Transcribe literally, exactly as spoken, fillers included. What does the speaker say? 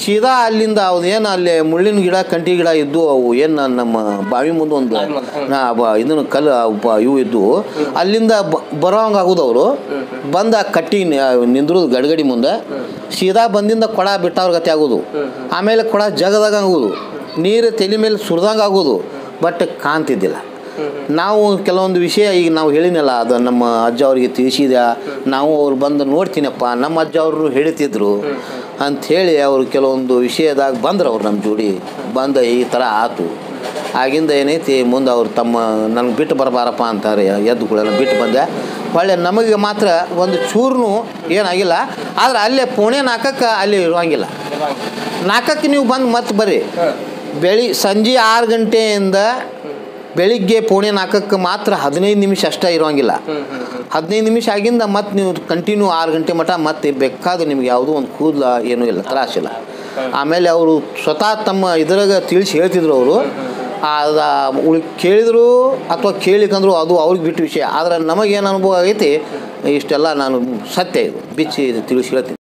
ಸೀದಾ ಅಲ್ಲಿಂದ ಅವ್ದು ಏನು ಅಲ್ಲಿ ಮುಳ್ಳಿನ ಗಿಡ ಕಂಟಿ ಗಿಡ ಇದ್ದು ಅವು ಏನು ನಮ್ಮ ಬಾವಿ ಮುಂದೆ ಒಂದು ಇದನ್ನು ಕಲ್ಲು ಇವು ಇದ್ದು ಅಲ್ಲಿಂದ ಬರೋಂಗೆ ಆಗೋದು ಅವರು ಬಂದು ಆ ಕಟ್ಟಿ ನಿಂದ್ರದು ಗಡ್ಗಡಿ ಮುಂದೆ ಸೀದಾ ಬಂದಿಂದ ಕೊಡ ಬಿಟ್ಟವ್ರ ಗತಿ ಆಗೋದು. ಆಮೇಲೆ ಕೊಡ ಜಗದಾಗ ಆಗೋದು, ನೀರು ತಲೆ ಮೇಲೆ ಸುರಿದಂಗೆ ಆಗೋದು, ಬಟ್ ಕಾಣ್ತಿದ್ದಿಲ್ಲ. ನಾವು ಕೆಲವೊಂದು ವಿಷಯ ಈಗ ನಾವು ಹೇಳಿನಲ್ಲ, ಅದು ನಮ್ಮ ಅಜ್ಜ ಅವ್ರಿಗೆ ತಿಳಿಸಿದ, ನಾವು ಅವ್ರು ಬಂದು ನೋಡ್ತೀನಪ್ಪ ನಮ್ಮ ಅಜ್ಜ ಅವರು ಹೇಳ್ತಿದ್ರು ಅಂಥೇಳಿ ಅವರು ಕೆಲವೊಂದು ವಿಷಯದಾಗ ಬಂದ್ರು. ಅವ್ರು ನಮ್ಮ ಜೋಡಿ ಬಂದು ಈ ಥರ ಆಯ್ತು. ಆಗಿಂದ ಏನೈತಿ ಮುಂದೆ ಅವ್ರು ತಮ್ಮ ನನಗೆ ಬಿಟ್ಟು ಬರಬಾರಪ್ಪ ಅಂತಾರೆ. ಎದ್ದುಗಳೆಲ್ಲ ಬಿಟ್ಟು ಬಂದೆ. ಒಳ್ಳೆ ನಮಗೆ ಮಾತ್ರ ಒಂದು ಚೂರ್ನು ಏನಾಗಿಲ್ಲ. ಆದ್ರೆ ಅಲ್ಲೇ ಪುಣೆ ನಾಲ್ಕಕ್ಕೆ ಅಲ್ಲಿ ಇರೋಂಗಿಲ್ಲ. ನಾಲ್ಕಕ್ಕೆ ನೀವು ಬಂದು ಮತ್ತೆ ಬರ್ರಿ. ಬೆಳಿ ಸಂಜೆ ಆರು ಗಂಟೆಯಿಂದ ಬೆಳಿಗ್ಗೆ ಪೌಣೆ ನಾಲ್ಕಕ್ಕೆ ಮಾತ್ರ ಹದಿನೈದು ನಿಮಿಷ ಅಷ್ಟೇ ಇರೋಂಗಿಲ್ಲ. ಹದಿನೈದು ನಿಮಿಷ ಆಗಿಂದ ಮತ್ತೆ ನೀವು ಕಂಟಿನ್ಯೂ ಆರು ಗಂಟೆ ಮಟ್ಟ ಮತ್ತೆ ಬೇಕಾದ್ರೆ ನಿಮ್ಗೆ ಯಾವುದೂ ಒಂದು ಕೂದಲ ಏನೂ ಇಲ್ಲ, ತ್ರಾಸಿಲ್ಲ. ಆಮೇಲೆ ಅವರು ಸ್ವತಃ ತಮ್ಮ ಇದ್ರಾಗ ತಿಳಿಸಿ ಹೇಳ್ತಿದ್ರು. ಅವರು ಅದು ಉಳಿ ಕೇಳಿದ್ರು ಅಥವಾ ಕೇಳಿಕಂದ್ರು ಅದು ಅವ್ರಿಗೆ ಬಿಟ್ಟು ವಿಷಯ. ಆದರೆ ನಮಗೇನು ಅನುಭವ ಆಗೈತಿ ಇಷ್ಟೆಲ್ಲ ನಾನು ಸತ್ಯ ಇದು ಬಿಚ್ಚಿ ತಿಳಿಸಿ ಹೇಳ್ತೀನಿ.